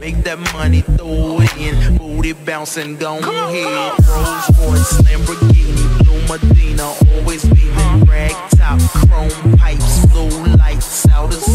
Make that money, throw it in. Booty bouncing, go ahead. Rolls Royce, Lamborghini, Blue Medina, always beaming. Rag top, chrome pipes, blue lights, out of